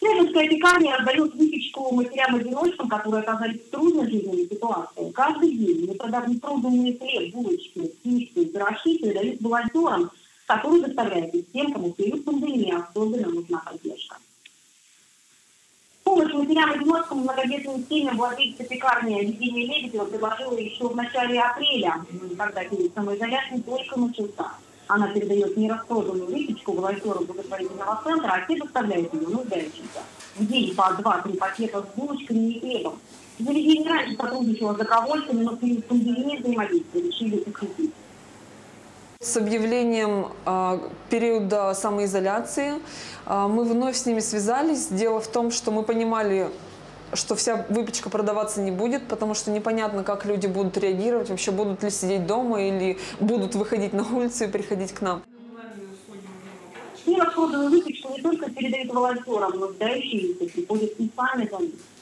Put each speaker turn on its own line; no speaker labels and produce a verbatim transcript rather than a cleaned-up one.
Средовская пекарня раздает выпечку матерям-одиночкам, которые оказались в трудной жизненной ситуации. Каждый день непроданный хлеб, булочки, пиццы, пирожки передают волонтерам, которые доставляют их тем, кому в период пандемии особенно нужна поддержка. Помощь матерям-одиночкам в многодетной семье владельца пекарни Евгения Лебедева предложила еще в начале апреля, когда перед самоизоляцией только начался. Она передает нераспроданную выпечку волонтерам благотворительного центра, а те доставляют ее нуждающимся. В день по два-три пакета с булочками и хлебом. Заведение раньше сотрудничало с добровольцами, но в период пандемии взаимодействия решили укрепить.
С объявлением э, периода самоизоляции э, мы вновь с ними связались. Дело в том, что мы понимали, что вся выпечка продаваться не будет, потому что непонятно, как люди будут реагировать, вообще будут ли сидеть дома или будут выходить на улицу и приходить к нам.
Нераспроданную выпечку не только передают волонтерам, но нуждающиеся приходят и сами за них.